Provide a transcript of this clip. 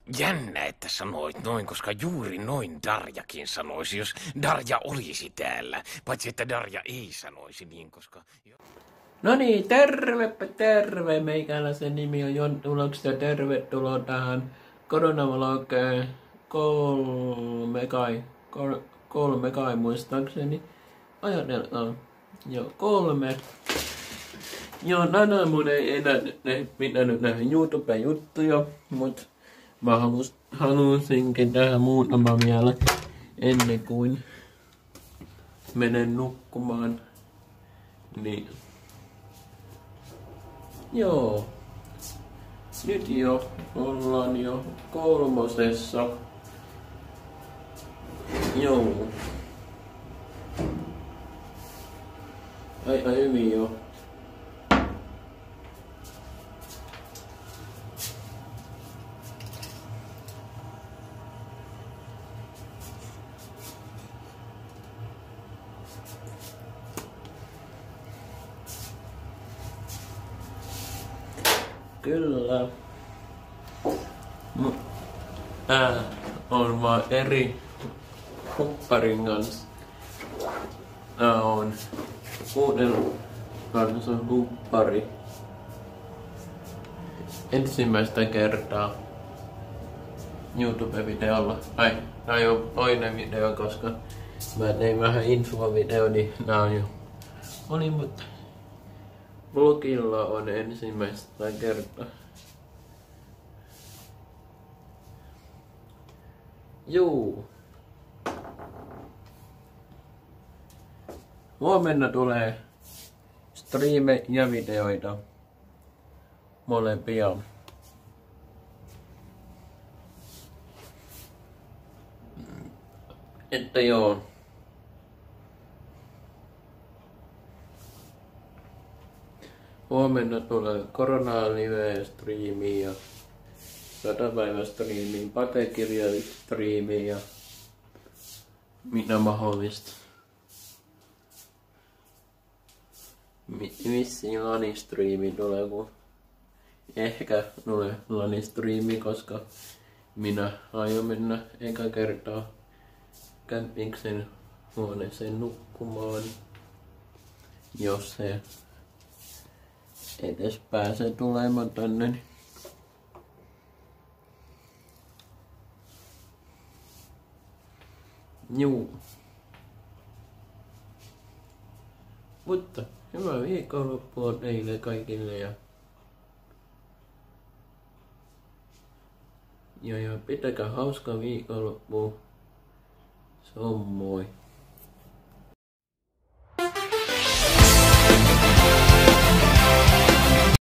Jännä, että sanoit noin, koska juuri noin Darjakin sanoisi, jos Darja olisi täällä. Paitsi, että Darja ei sanoisi niin, koska... No niin, tervepä terve. Meikäläisen nimi on Jonttu Loks ja tervetuloa tähän koronavlogeen kolme kai muistaakseni. Ajatellaan. Joo, 3. Joo, tänään mun ei enää pitänyt nähdä YouTube-juttuja, mut mä halusinkin tehdä muutama vielä ennen kuin menen nukkumaan. Niin. Joo. Nyt ollaan jo 3. Joo. Aika hyvin jo. Kyllä. Tää on vaan eri hupparin kanssa. Tää on uuden kanssa huppari. Ensimmäistä kertaa YouTube-videolla. Tää on jo toinen video, koska mä tein vähän infovideo, niin nää on jo mutta vlogilla on ensimmäistä kertaa. Juu. Huomenna tulee striime ja videoita. Molempia. Että joo. Huomenna tulee korona-live-striimi ja 100-päivä-striimi, patekirja-striimi ja mitä mahdollista. Vissiin lanistriimi tulee, kun ehkä tulee lanistriimi, koska minä aion mennä eka kertaa kämpiksen huoneeseen nukkumaan, jos se edes pääsee tulemaan tänne. Juu. Mutta hyvää viikonloppua teille kaikille ja pitäkää hauska viikonloppu. Se on moi.